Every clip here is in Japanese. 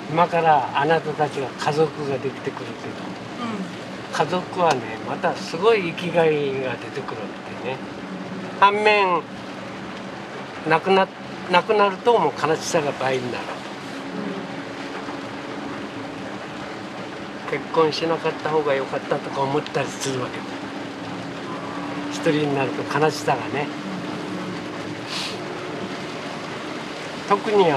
今からあなたたちが家族ができてくるけど、家族はねまたすごい生きがいが出てくるってね。反面亡くなるともう悲しさが倍になる。結婚しなかった方が良かったとか思ったりするわけだ。一人になると悲しさがね。特に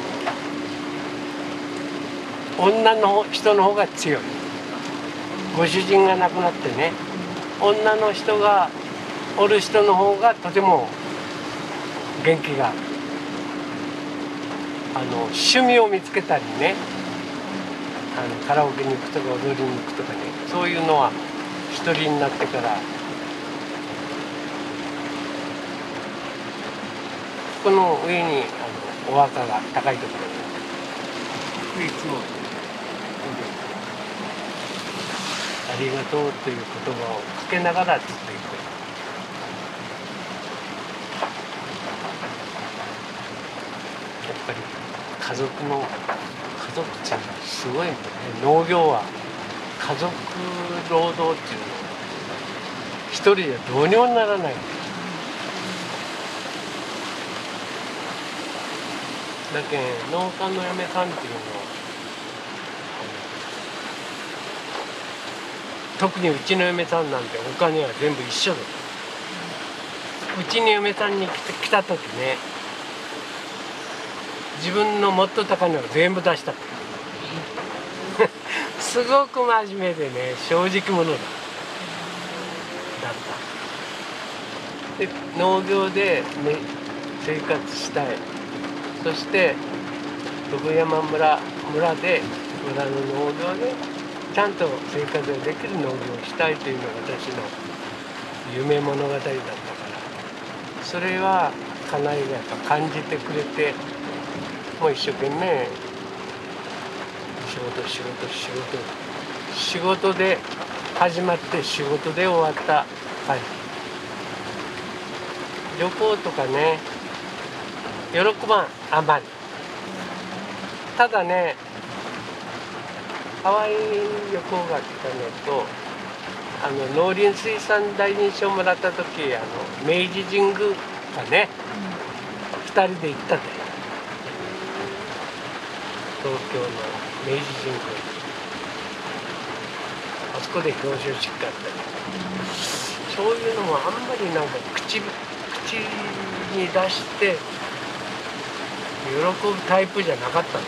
女の人の方が強い。ご主人が亡くなってね、女の人がおる人の方がとても元気がある。趣味を見つけたりね、カラオケに行くとか踊りに行くとかね、そういうのは一人になってから。この上にお墓が高いところにいつもありがとうという言葉をかけながらずっと行く。やっぱり家族っていうのはすごいんだね。農業は家族労働っていうのは一人でどうにもならない。だけど農家の嫁さんっていうのは特にうちの嫁さんなんてお金は全部一緒だ。うちに嫁さんに来た時ね、自分の持っとった金を全部出したすごく真面目でね、正直者だった。で農業で、ね、生活したい。そして徳山村で村の農業でちゃんと生活ができる農業をしたいというのが私の夢物語だったから、それは家内がやっぱ感じてくれて、もう一生懸命仕事で始まって仕事で終わった。はい、旅行とかね喜ばんあまり。ただね、ハワイ旅行が来たのと農林水産大臣賞もらった時明治神宮がね、2人で行ったんだよ。東京の明治神宮、あそこで表彰式があったり、そういうのもあんまりなんか口に出して喜ぶタイプじゃなかったな。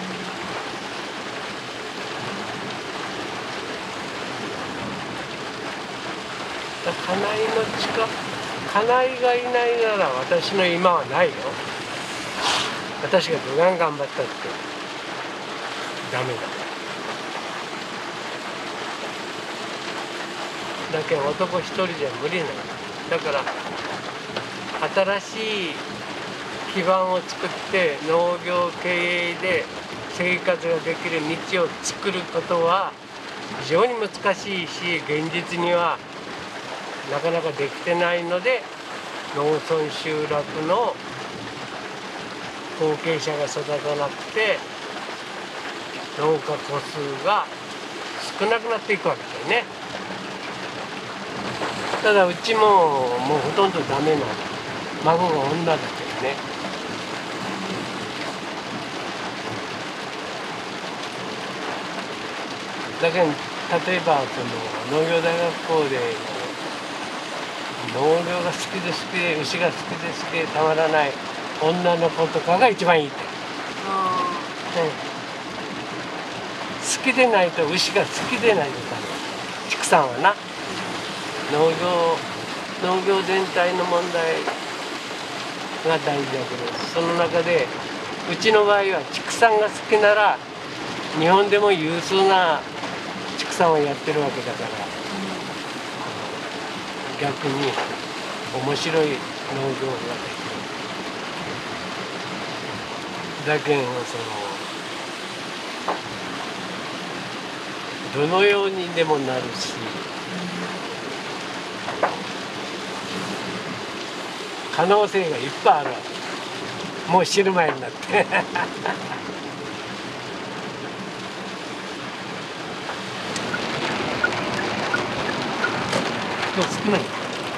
家内がいないなら私の今はないよ。私がどがん頑張ったってダメだ。だけど男一人じゃ無理なの。だから新しい基盤を作って農業経営で生活ができる道を作ることは非常に難しいし、現実にはなかなかできてないので、農村集落の後継者が育たなくて農家戸数が少なくなっていくわけだよね。ただうちももうほとんどダメなの。孫が女だけどね。だけど例えばその農業大学校で農業が好きで牛が好きでたまらない女の子とかが一番いいって。好きでないと牛が好きでないとダメ。畜産はな、農業全体の問題が大事だけど、その中でうちの場合は畜産が好きなら日本でも有数な畜産をやってるわけだから、逆に面白い農業ができる。だけどどのようにでもなるし、可能性がいっぱいあるわけ。もう死ぬ前になって人少ない。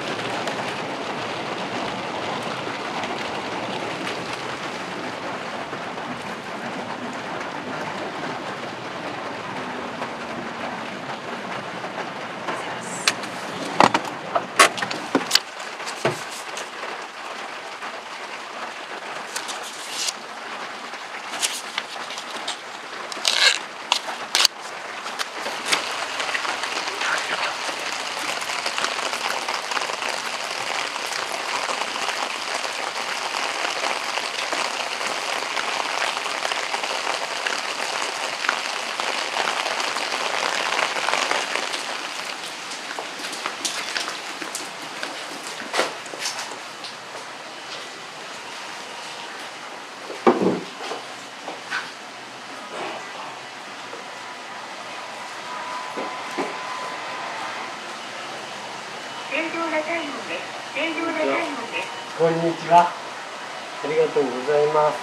こんにちは。ありがとうございます。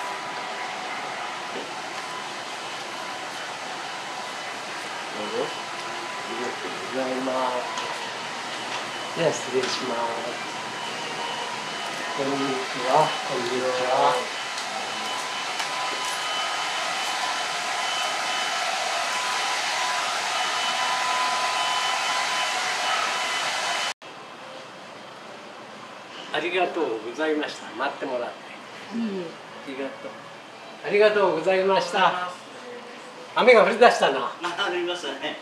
どうぞ。ありがとうございます。では失礼します。こんにちは。こんにちは。ありがとうございました。待ってもらって。ありがとうございました。雨が降り出したな。 降りましたね。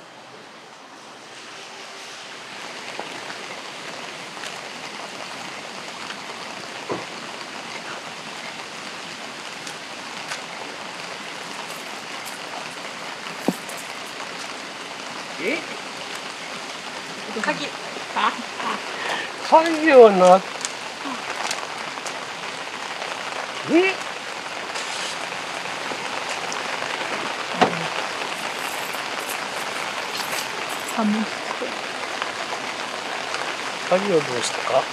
鍵をな。鍵をどうしたか。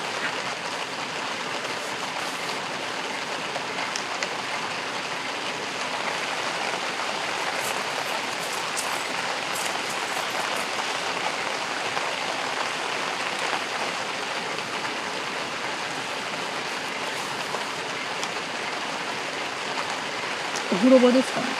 お風呂場ですかね。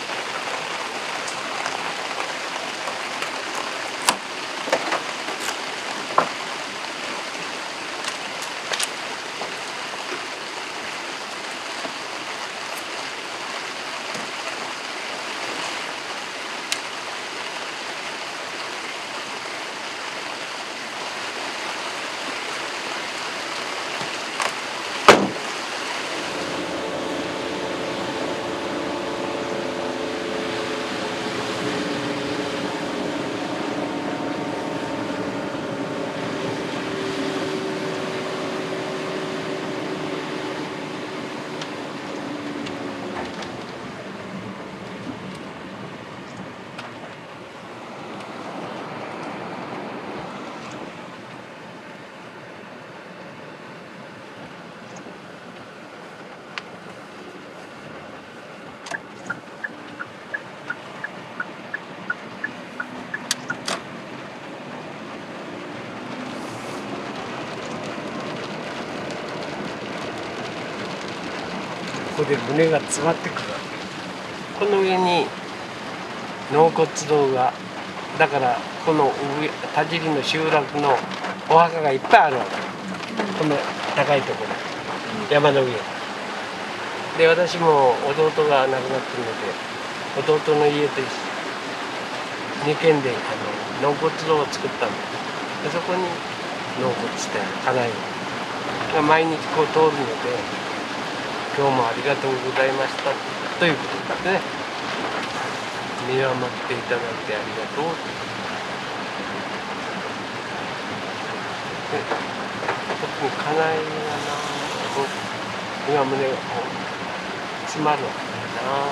ここで胸が詰まってくる。この上に納骨堂が、だからこの上田尻の集落のお墓がいっぱいあるわけ。この高いところ、山の上で、私も弟が亡くなってるので、弟の家と2軒で納骨堂を作ったんです。でそこに納骨して家内が毎日こう通るので、今日もありがとうございましたということですね。見守っていただいてありがとう。特に家内がな、今胸がこう詰まるわけだな。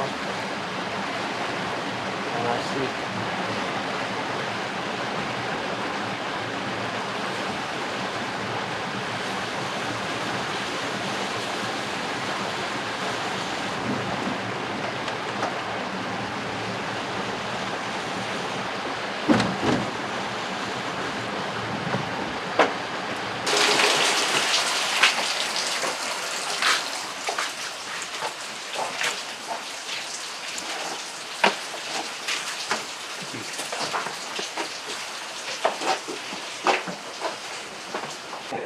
悲しい。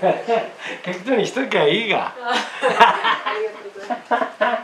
適当にしときゃいいが。 ありがとうございます。